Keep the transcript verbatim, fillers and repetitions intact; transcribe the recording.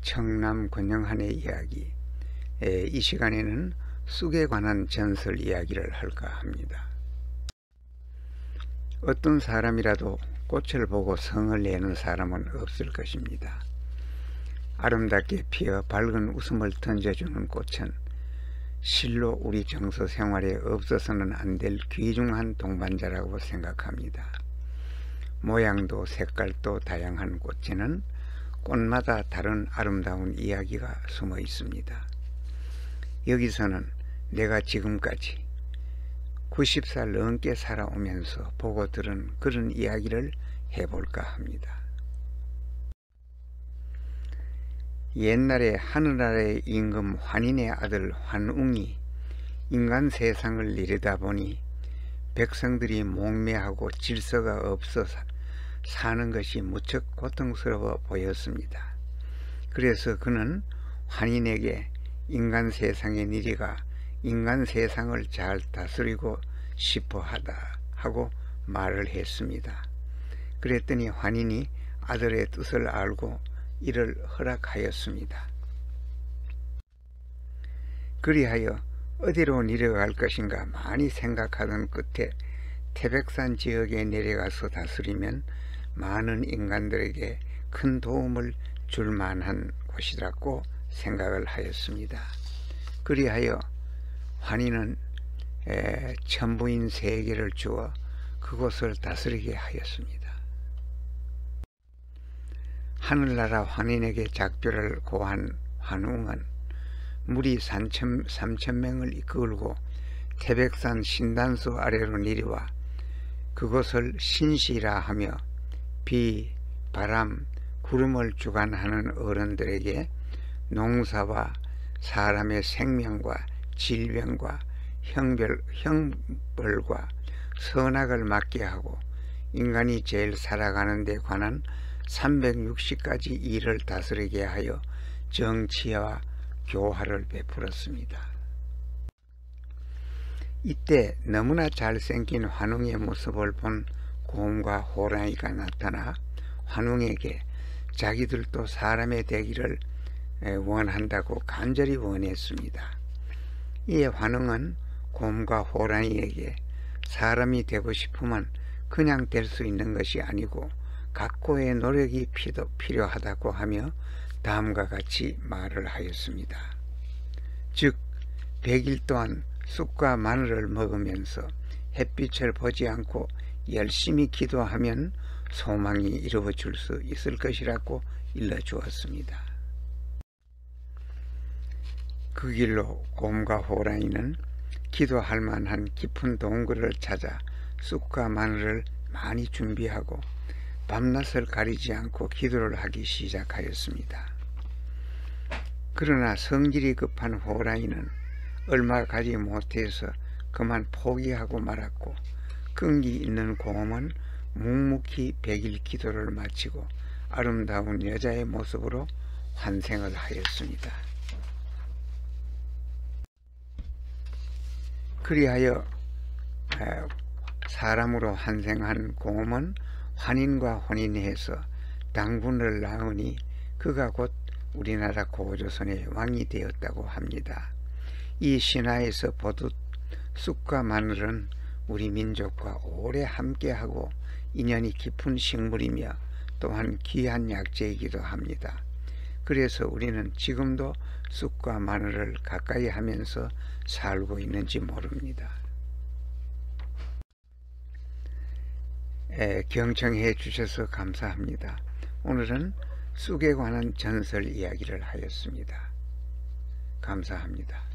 청남 권영한의 이야기. 에, 이 시간에는 쑥에 관한 전설 이야기를 할까 합니다. 어떤 사람이라도 꽃을 보고 성을 내는 사람은 없을 것입니다. 아름답게 피어 밝은 웃음을 던져주는 꽃은 실로 우리 정서 생활에 없어서는 안 될 귀중한 동반자라고 생각합니다. 모양도 색깔도 다양한 꽃에는 꽃마다 다른 아름다운 이야기가 숨어 있습니다. 여기서는 내가 지금까지 구십 살 넘게 살아오면서 보고 들은 그런 이야기를 해볼까 합니다. 옛날에 하늘나라의 임금 환인의 아들 환웅이 인간 세상을 내려다보니 백성들이 목매하고 질서가 없어 사는 것이 무척 고통스러워 보였습니다. 그래서 그는 환인에게 인간 세상의 니리가 인간 세상을 잘 다스리고 싶어 하다 하고 말을 했습니다. 그랬더니 환인이 아들의 뜻을 알고 이를 허락하였습니다. 그리하여 어디로 내려갈 것인가 많이 생각하던 끝에 태백산 지역에 내려가서 다스리면 많은 인간들에게 큰 도움을 줄 만한 곳이라고 생각을 하였습니다. 그리하여 환인은 에, 천부인 세 개를 주어 그곳을 다스리게 하였습니다. 하늘나라 환인에게 작별을 고한 환웅은 무리 삼천 명을 이끌고 태백산 신단수 아래로 내려와 그곳을 신시라 하며 비, 바람, 구름을 주관하는 어른들에게 농사와 사람의 생명과 질병과 형벌, 형벌과 선악을 맡게 하고 인간이 제일 살아가는 데 관한 삼백육십 가지 일을 다스리게 하여 정치와 교화를 베풀었습니다. 이때 너무나 잘생긴 환웅의 모습을 본 곰과 호랑이가 나타나 환웅에게 자기들도 사람의 되기를 원한다고 간절히 원했습니다. 이에 환웅은 곰과 호랑이에게 사람이 되고 싶으면 그냥 될 수 있는 것이 아니고 각고의 노력이 필요하다고 하며 다음과 같이 말을 하였습니다. 즉 백 일 동안 쑥과 마늘을 먹으면서 햇빛을 보지 않고 열심히 기도하면 소망이 이루어질 수 있을 것이라고 일러주었습니다. 그 길로 곰과 호랑이는 기도할 만한 깊은 동굴을 찾아 쑥과 마늘을 많이 준비하고 밤낮을 가리지 않고 기도를 하기 시작하였습니다. 그러나 성질이 급한 호랑이는 얼마 가지 못해서 그만 포기하고 말았고 끈기 있는 곰은 묵묵히 백일 기도를 마치고 아름다운 여자의 모습으로 환생을 하였습니다. 그리하여 사람으로 환생한 곰은 환인과 혼인해서 당분을 낳으니 그가 곧 우리나라 고조선의 왕이 되었다고 합니다. 이 신화에서 보듯 쑥과 마늘은 우리 민족과 오래 함께하고 인연이 깊은 식물이며 또한 귀한 약재이기도 합니다. 그래서 우리는 지금도 쑥과 마늘을 가까이 하면서 살고 있는지 모릅니다. 에, 경청해 주셔서 감사합니다. 오늘은 쑥에 관한 전설 이야기를 하였습니다. 감사합니다.